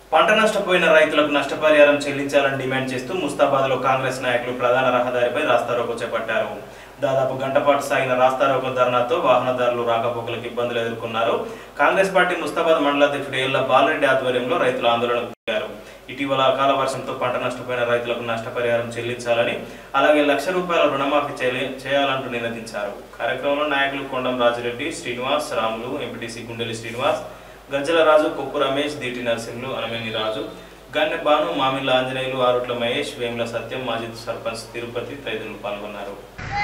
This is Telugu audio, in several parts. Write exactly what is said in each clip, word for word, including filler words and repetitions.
పంట నష్టపోయిన రైతులకు నష్టపరిహారం చెల్లించాలని డిమాండ్ చేస్తూ ముస్తాబాద్లో కాంగ్రెస్ నాయకులు ప్రధాన రహదారిపై రాస్తారోకో చేపట్టారు. దాదాపు గంట పాటు సాగిన రాస్తారోకో ధర్నాతో వాహనదారులు రాకపోకలకు ఇబ్బందులు ఎదుర్కొన్నారు. కాంగ్రెస్ పార్టీ ముస్తాబాద్ మండల అధ్యక్షుడు ఏళ్ల బాలరెడ్డి ఆధ్వర్యంలో రైతుల ఆందోళనకు దిగారు. ఇటీవల అకాల వర్షంతో పంట నష్టపోయిన రైతులకు నష్టపరిహారం చెల్లించాలని, అలాగే లక్ష రూపాయల రుణమాఫీ చేయాలంటూ నినదించారు. కార్యక్రమంలో నాయకులు కొండం రాజిరెడ్డి, శ్రీనివాస్, రాములు, ఎంపీటీసీ గుండెలి శ్రీనివాస్, గజ్జల రాజు, కొప్పు రమేష్, దీటి నరసింహులు, అనమేని రాజు, గన్నె భాను, మామిళ్ళ ఆంజనేయులు, ఆరుట్ల మహేష్, వేముల సత్యం, మాజీ సర్పంచ్ తిరుపతి తదితరులు పాల్గొన్నారు.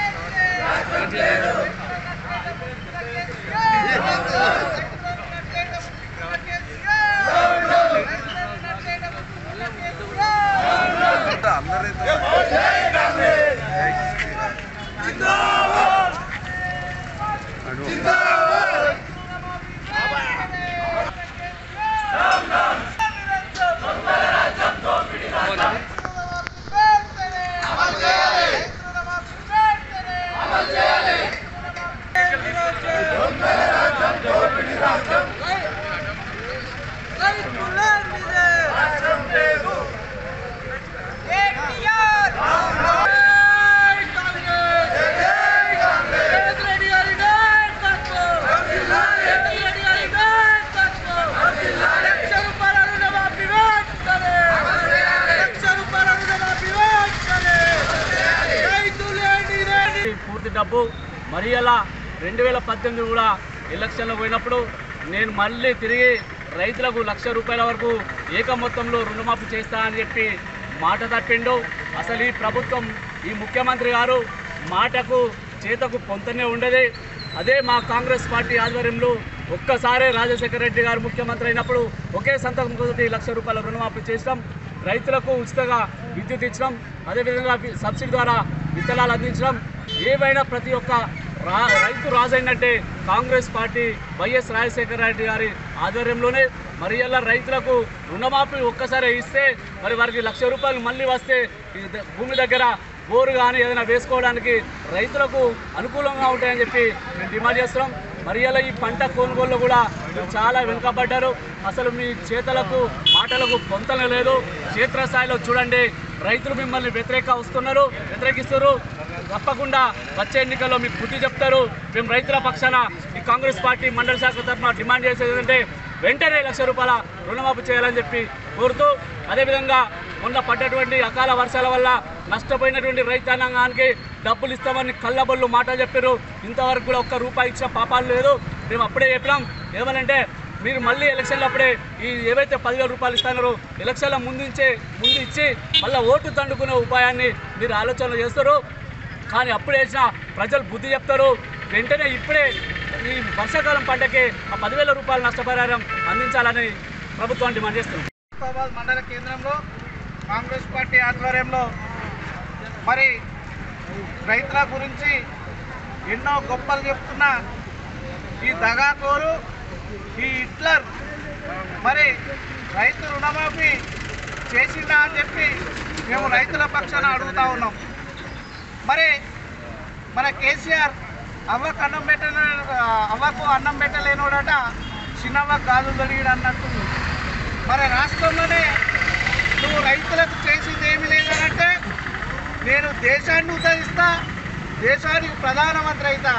పూర్తి డబ్బు మరి అలా రెండు వేల పద్దెనిమిది కూడా ఎలక్షన్లో పోయినప్పుడు నేను మళ్ళీ తిరిగి రైతులకు లక్ష రూపాయల వరకు ఏక మొత్తంలో రుణమాఫీ చేస్తా అని చెప్పి మాట తప్పిండు. అసలు ఈ ప్రభుత్వం, ఈ ముఖ్యమంత్రి గారు మాటకు చేతకు పొంతనే ఉండేది. అదే మా కాంగ్రెస్ పార్టీ ఆధ్వర్యంలో ఒక్కసారే రాజశేఖర రెడ్డి గారు ముఖ్యమంత్రి అయినప్పుడు ఒకే సంతకం తోటి లక్ష రూపాయల రుణమాఫీ చేసినాం. రైతులకు ఉచితంగా విద్యుత్ ఇచ్చడం, అదేవిధంగా సబ్సిడీ ద్వారా విత్తనాలు అందించడం, ఏవైనా ప్రతి ఒక్క రా రైతు రాజైందంటే కాంగ్రెస్ పార్టీ వైఎస్ రాజశేఖర రెడ్డి గారి ఆధ్వర్యంలోనే. మరి ఇలా రైతులకు రుణమాఫీ ఒక్కసారి ఇస్తే మరి వారికి లక్ష రూపాయలు మళ్ళీ వస్తే భూమి దగ్గర బోరు కానీ ఏదైనా వేసుకోవడానికి రైతులకు అనుకూలంగా ఉంటాయని చెప్పి మేము డిమాండ్ చేస్తున్నాం. మరి ఇలా ఈ పంట కొనుగోలులో కూడా చాలా వెనుకబడ్డారు. అసలు మీ చేతలకు మాటలకు పొంతన లేదు. క్షేత్రస్థాయిలో చూడండి, రైతులు మిమ్మల్ని వ్యతిరేక వస్తున్నారు, వ్యతిరేకిస్తున్నారు. తప్పకుండా వచ్చే ఎన్నికల్లో మీకు బుద్ధి చెప్తారు. మేము రైతుల పక్షాన ఈ కాంగ్రెస్ పార్టీ మండల శాఖ తరఫున డిమాండ్ చేసేది ఏంటంటే వెంటనే లక్ష రూపాయల రుణమాఫీ చేయాలని చెప్పి కోరుతూ, అదేవిధంగా మొన్న పడ్డటువంటి అకాల వర్షాల వల్ల నష్టపోయినటువంటి రైతాంగానికి డబ్బులు ఇస్తామని కళ్ళబొల్లు మాట చెప్పారు. ఇంతవరకు కూడా ఒక్క రూపాయి ఇచ్చిన పాపాలు లేదు. మేము అప్పుడే చెప్పినాం ఏమనంటే, మీరు మళ్ళీ ఎలక్షన్లు అప్పుడే ఈ ఏవైతే పదివేల రూపాయలు ఇస్తున్నారో ఎలక్షన్ల ముందుంచే ముందు ఇచ్చి మళ్ళీ ఓటు తండుకునే ఉపాయాన్ని మీరు ఆలోచన చేస్తారు. కానీ అప్పుడు వేసిన ప్రజలు బుద్ధి చెప్తారు. వెంటనే ఇప్పుడే ఈ వర్షాకాలం పంటకి ఆ పదివేల రూపాయల నష్టపరిహారం అందించాలని ప్రభుత్వం డిమాండ్ చేస్తుంది. ముస్తాబాద్ మండల కేంద్రంలో కాంగ్రెస్ పార్టీ ఆధ్వర్యంలో మరి రైతుల గురించి ఎన్నో గొప్పలు చెప్తున్న ఈ దగాకోరు, ఈ హిట్లర్ మరి రైతు రుణమాఫీ చేసిందా అని చెప్పి మేము రైతుల పక్షాన అడుగుతూ ఉన్నాం. మరి మన కేసీఆర్ అవ్వకు అన్నం పెట్టలే అవ్వకు అన్నం పెట్టలేనోడట చిన్నవ్వ గాజులు తొడిగిడు అన్నట్టు. మరి రాష్ట్రంలోనే నువ్వు రైతులకు చేసింది ఏమీ లేదనంటే, నేను దేశాన్ని ఉద్ధరిస్తా, దేశానికి ప్రధానమంత్రి అవుతా,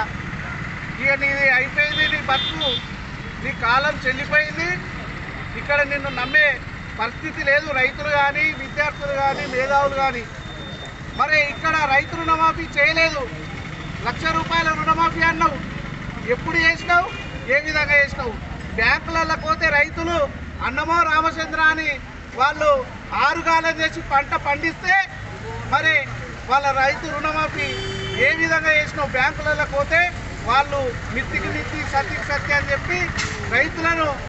ఇక నీది అయిపోయింది, నీ బతుకు, నీ కాలం చెల్లిపోయింది, ఇక్కడ నిన్ను నమ్మే పరిస్థితి లేదు రైతులు కానీ, విద్యార్థులు కానీ, మేధావులు కానీ. మరి ఇక్కడ రైతు రుణమాఫీ చేయలేదు, లక్ష రూపాయల రుణమాఫీ అన్నావు, ఎప్పుడు చేసినావు, ఏ విధంగా చేసినావు? బ్యాంకులలో పోతే రైతులు అన్నమో రామచంద్ర అని వాళ్ళు ఆరుగాలం చేసి పంట పండిస్తే మరి వాళ్ళ రైతు రుణమాఫీ ఏ విధంగా చేసినావు? బ్యాంకులలో పోతే వాళ్ళు మిత్తికి మిత్తి, సత్యకి సత్య అని చెప్పి రైతులను